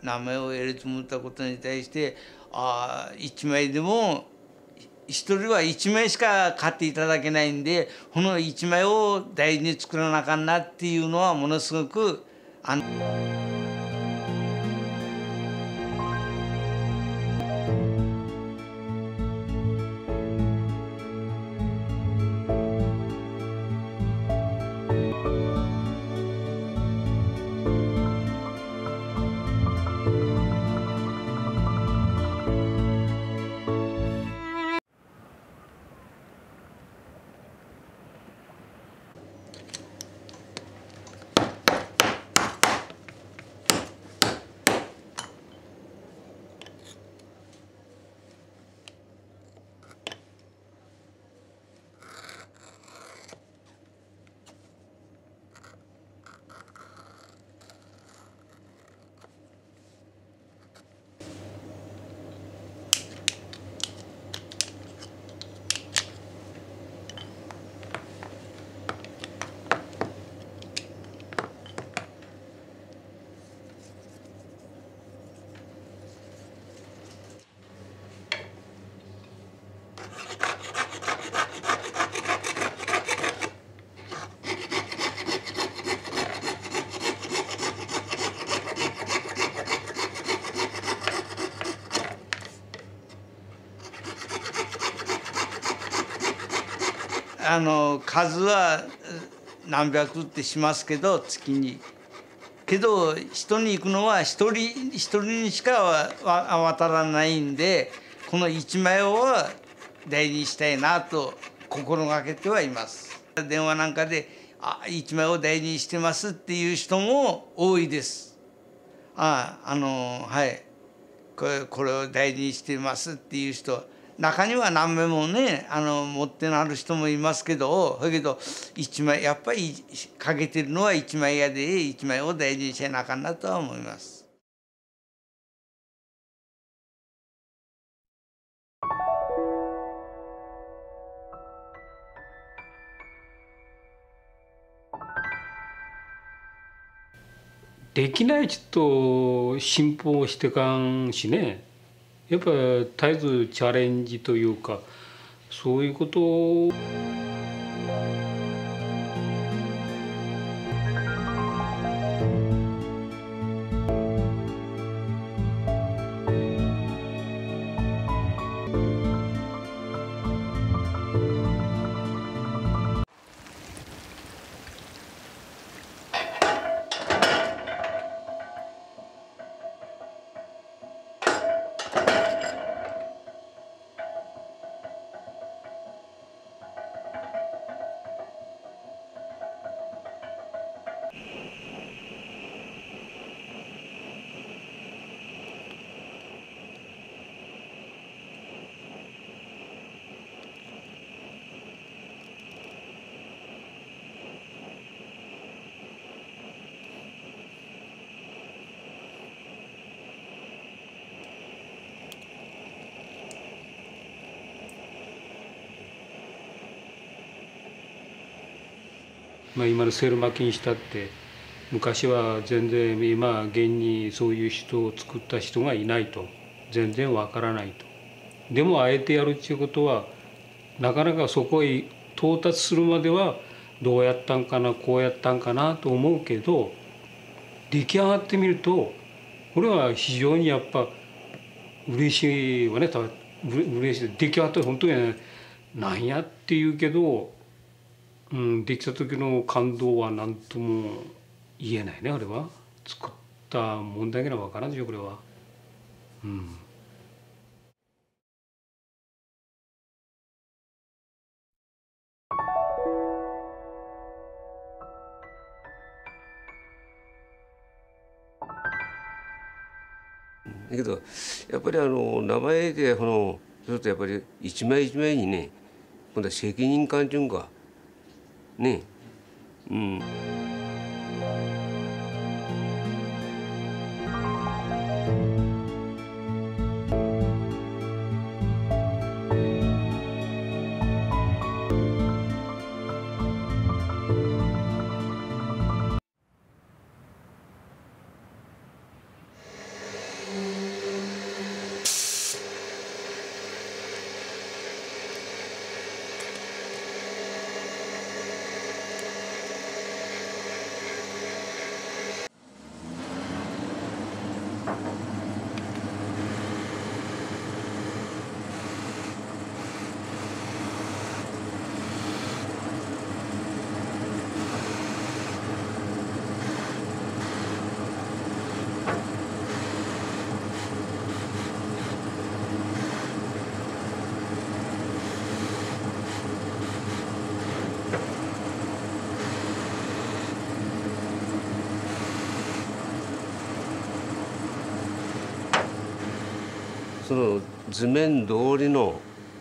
名前をやりつもったことに対して1枚でも1人は1枚しか買っていただけないんでこの1枚を大事に作らなあかんなっていうのはものすごく数は何百ってしますけど月に。けど人に行くのは一人にしか渡らないんでこの一枚を大事にしたいなと心がけてはいます。電話なんかで一枚を大事にしてますっていう人も多いです。はいこれを大事にしてますっていう人中には何枚もね持ってなる人もいますけどだけど一枚やっぱりかけてるのは一枚屋で一枚を大事にしなあかんなとは思います。 できないちょっと進歩してかんしねやっぱ絶えずチャレンジというかそういうことを今のセール巻きにしたって昔は全然今現にそういう人を作った人がいないと全然わからないと。でもあえてやるっていうことはなかなかそこへ到達するまではどうやったんかなこうやったんかなと思うけど出来上がってみるとこれは非常にやっぱ嬉しいわね。嬉しい出来上がった本当になんやって言うけど、できた時の感動は何とも言えないね。あれは作ったもんだけが分からんでしょこれは。 だけどやっぱり名前でちょっとやっぱり一枚一枚にね今度は責任感っていうんかねその図面通りの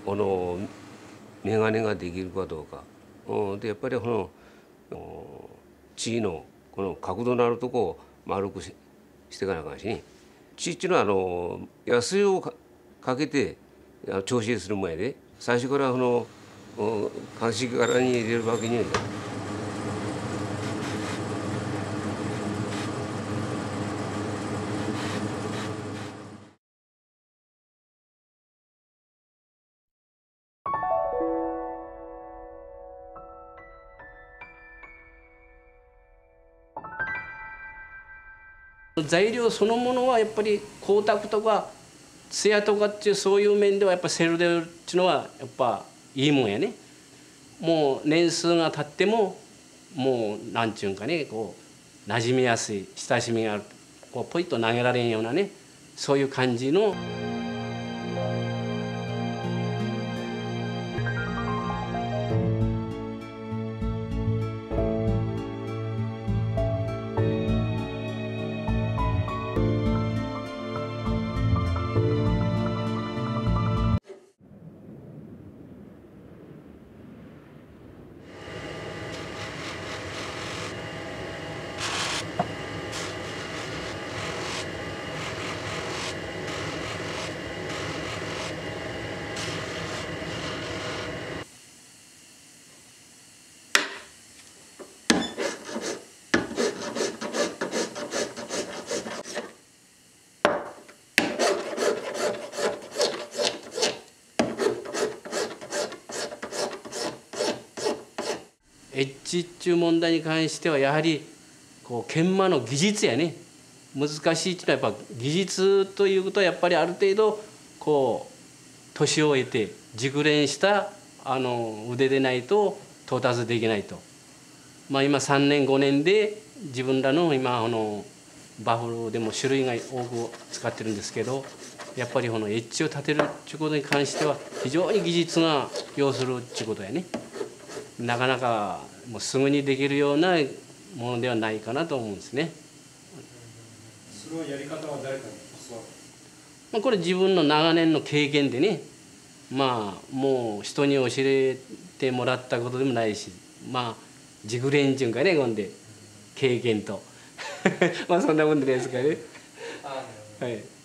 眼鏡ができるかどうか、でやっぱりこの地のこの角度のあるとこを丸くしていかなあかんしね。地っていうのはヤスリをかけて調整する前で最初から鑑識柄に入れるわけにはいかない。 材料そのものはやっぱり光沢とか艶とかっていうそういう面ではやっぱセルデオっていうのはやっぱいいもんやね。もう年数が経ってももうなんちゅうんかね馴染みやすい親しみがあるポイッと投げられんようなねそういう感じの。エッジっていう問題に関してはやはり研磨の技術やね。難しいっていうのはやっぱ技術ということはやっぱりある程度年を経て熟練した腕でないと到達できないと。今3年5年で自分らの今バフルでも種類が多く使ってるんですけどやっぱりエッジを立てるっていうことに関しては非常に技術が要するっていうことやね。なかなかもうすぐにできるようなものではないかなと思うんですね。 それはやり方は誰かに教わる？ これ自分の長年の経験でねもう人に教えてもらったことでもないし熟練っていうんかねほんで経験とそんなもんですかね。はい